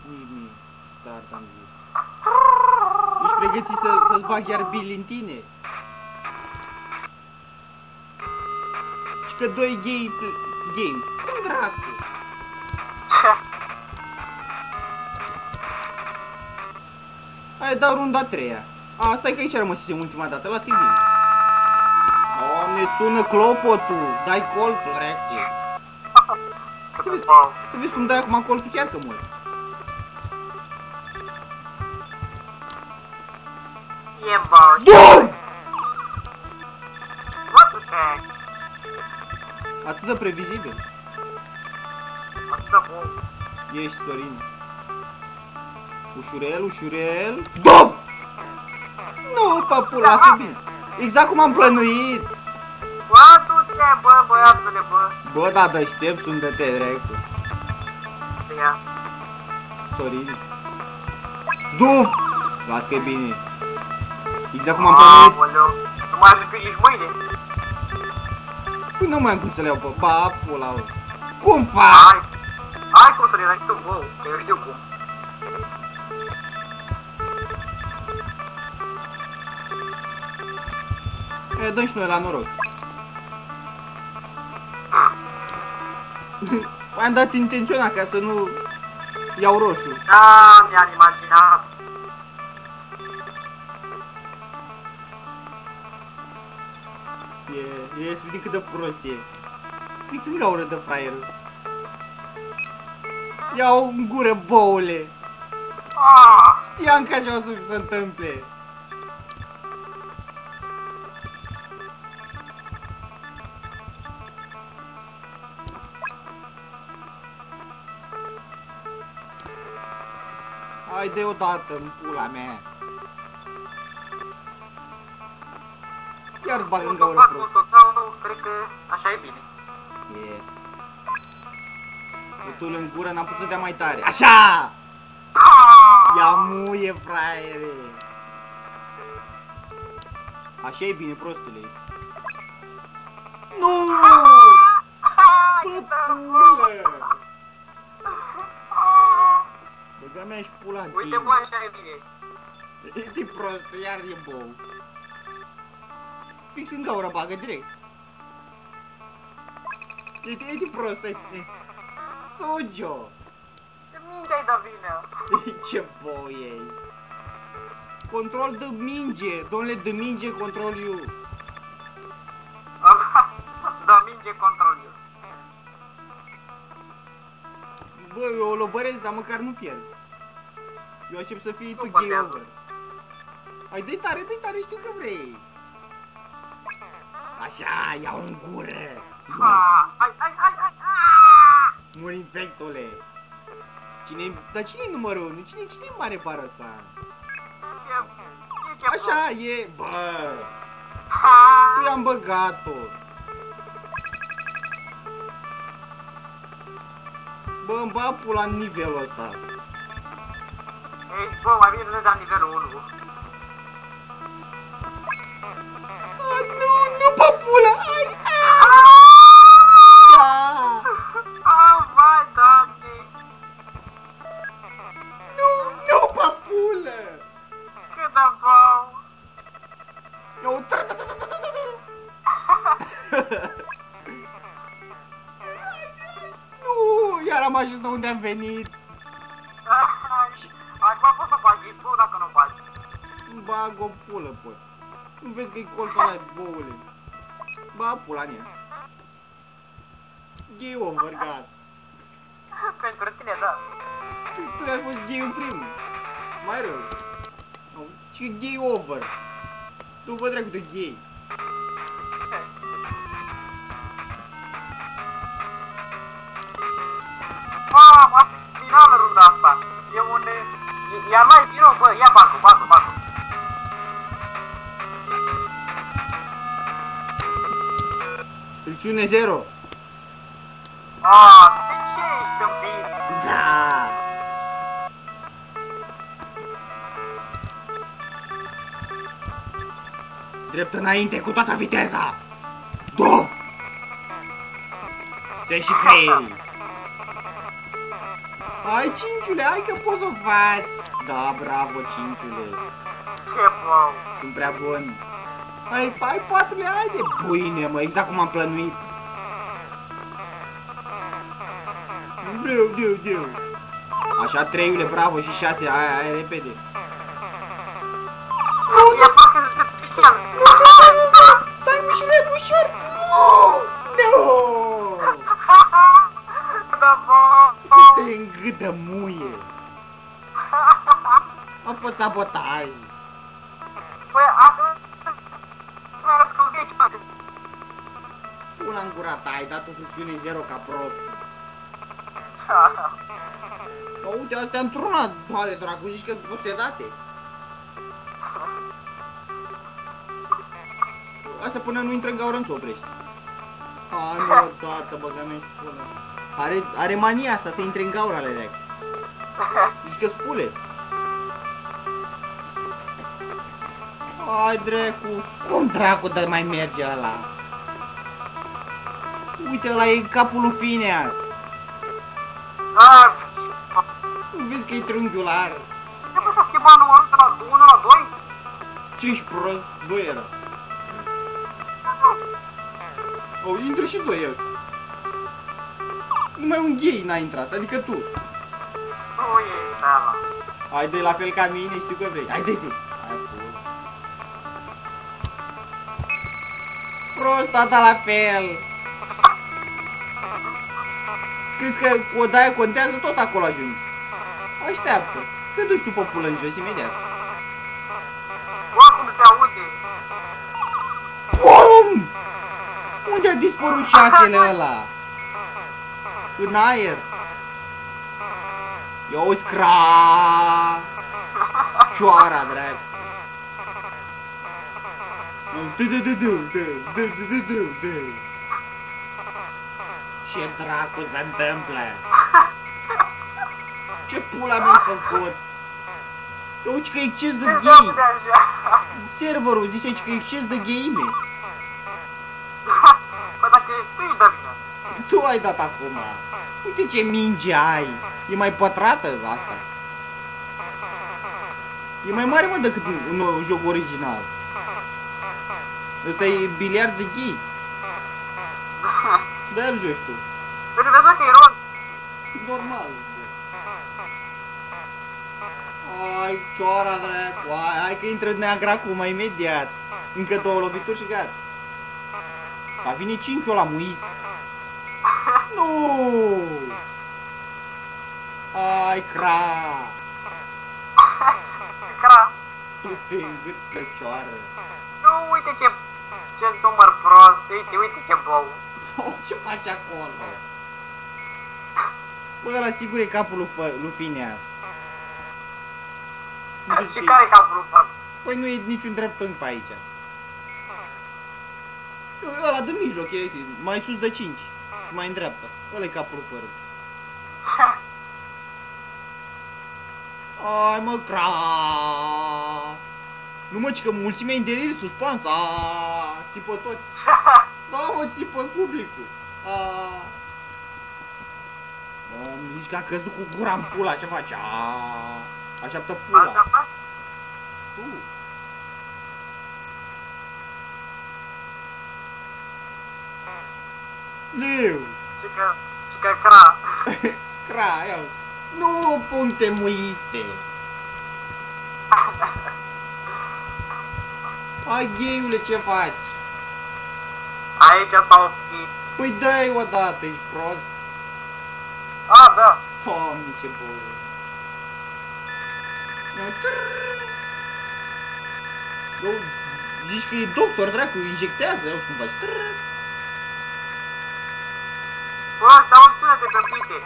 Nici mie. Start am zis. Ești pregătit să-ți bag iar Billy în tine? Și că 2 game. Cum dracu? Hai, dau runda a 3-a. A, stai că aici rămăsesem ultima dată, las că-i bine. Doamne, sună clopotul, dai colțul, dracu. Să vezi cum dai acum colțul chiar că mor. E bă. BUM! What the heck? Atât de previzibil. Atât de bun. Ești, Sorin. Ușurel, ușurel. BUM! Nu, papula, asta bine. Exact cum am plănuit. Bă, du-te, bă, băiatule, bă. Bă, da, deștept sunt de te, dracu. Ia. Sorin. Duf! Las că e bine. Exact cum am plănuit. Aoleu. Nu mai ajung că ești mâine. Păi nu mai am cum să le iau pe papula. Cum fac? Hai cum să le dai tu, bă, că eu știu cum. E, dăm și noi la noroc. Am dat intenționat ca să nu iau roșu. Da, mi-am imaginat. E, să vedem cât de prost e. Fix în gaură de fraierul. Ia-o în gură, boule. Știam că așa o să se întâmple. Hai de odată în pula mea. Iar bag în gaură prost. Cred că așa e bine. E. Putul în gură, n-am putut să dea mai tare. Așa! Ia muie, fraiere! Așa e bine, prostule. Nu! Păpule! Băga mea și pula în Uite, tine. bă, așa e bine. E prost, iar e bou. Fix în gaură bagă, direct. E prost, Sugi-o! Ce minge-ai, Davina? Ce bou e. Control de minge, domnule, de minge, control you. Da, minge control eu. Bă, eu o lobăresc, dar măcar nu pierd. Eu aștept să fii tu Nu gay contează. over. Hai, dă-i tare, știu că vrei. Așa, ia-o în gură. Hai. Muri infectule. Dar cine-i numărul 1? Cine-i mare bară sa? Așa e, bă. Eu i-am băgat-o. Bă, îmi bag pula în nivelul ăsta. Ei, bă, mai bine să dea nivelul 1. Nu, papula! Ai! Vai, Doamne! Nu, papulă! Cât de bau! Eu... Nu, iar am ajuns la unde am venit. Acum poți să bagi tu dacă nu bagi. Îmi bag o pulă, pot. Nu vezi că-i colțul ăla, boule. Ba, pula în ea. Gay over, gata. Pentru tine, da. Tu ai fost gay în primul. Mai rău. Ce gay over. Tu vă dracu de gay. Mamă, finală runda asta. E un... Ia mai vino, bă, ia bagă. Fricțiune 0. De ce ești împit? Da. Drept înainte cu toată viteza. Stop! Ți-ai și creierii. Hai, Cinciule, hai că poți să o faci. Da, bravo, Cinciule. Ce bău. Sunt prea bun. Hai, patule, haide. Bine, mă, exact cum am plănuit. Deu. Așa, 3-ule, bravo, și 6, hai, repede. E foarte dificil. Stai, Mișule, ușor. Nu! Da, bă. Te îngâtă muie. A fost sabotaj. Păi, acum mi-a răspuns aici. Una în gura ta, ai dat o fricțiune 0 ca prost. Bă, uite, astea într-una, doare, dracu, zici că posedate. Asta până nu intră în gaură, nu se oprește. Hai, mă, tată, băga-mea și până. Are mania asta să intre în gaura ale dracu. Zici că spule. Hai, dracu, cum dracu de mai merge ăla? Uite, ăla e capul lui Phineas. Da, Nu vezi că e triunghiular? ce bă s-a schimbat numărul de la 1 la 2? Ce ești prost? 2 era. Oh, intră și 2 eu. Numai un gay n-a intrat, adică tu. Nu e ăla. Hai, dă-i la fel ca mine, știu că vrei. Hai, dă-i. Hai, prost, tata la fel. Crezi că o daia contează, tot acolo ajungi. Așteaptă. Te duci tu pe pulă în jos imediat. Bă, cum se aude? Bum! Unde a dispărut 6-le ăla? În aer. Ia uite, cra! Cioara, drag. Ce dracu se întâmplă? Ce pula mi-ai făcut? Eu uite că e exces de Ce gay. joc de așa? Serverul zice aici că e exces de gayime. Bă, dacă tu ești de vină. Tu ai dat acum. Uite ce minge ai. E mai pătrată asta. E mai mare, mă, decât un joc original. Ăsta e biliard de gay. Da, îl joci tu. Vezi, vezi că e rond. Normal. Ai, cioara, dracu. Hai că intră neagră acum, imediat. Încă 2 lovituri și gata. Va vine 5-ul ăla muist. Nu! Ai, cra! Cra. Tu te îngât pe cioară. Nu, uite ce număr prost. Uite ce bău. Ce faci acolo? Bă, ăla sigur e capul lui Phineas. Nu vezi Și că e- care e capul ăsta? Păi nu e niciun dreptunghi pe aici. Ăla de mijloc, e mai sus de 5 și mai în dreapta. Ăla e capul lui fără. Ai, mă, cra! Nu, mă, ci că mulțimea inderir suspans. Țipă toți. Da, mă, țipă publicul. Zici că a căzut cu gura în pula, ce faci? Așteaptă pula. Așa faci? Leu! Și că cra. Cra, ia. Nu puncte muiste. Hai, gheiule, ce faci? Aici s-a oprit. Păi dă-i odată, ești prost. A, da. Doamne, ce bău. Nu, zici că e doctor, dracu, injectează, auzi cum faci. Bă, stau sunete pe pite.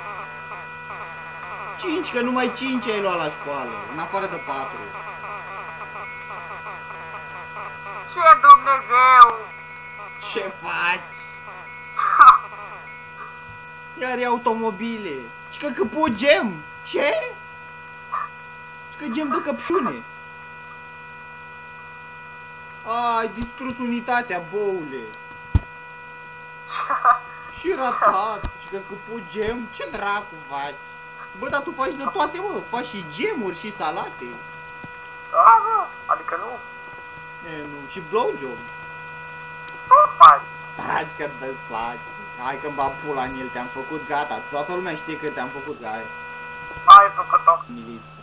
5, că numai 5 ai luat la școală, în afară de 4. Ce Dumnezeu! Ce faci? Iar e automobile. Și că căput gem. Ce? Și că gem de căpșune. Ai distrus unitatea, boule. Și ratat. Și că căput gem. Ce dracu faci? Bă, dar tu faci de toate, mă. Faci și gemuri și salate. Da, bă, adică nu. E, nu. Și blowjob. Nu faci. Taci că îți place. Hai că-mi bag pula în el, te-am făcut gata. Toată lumea știe că te-am făcut, hai. Ai făcut-o. Miliți.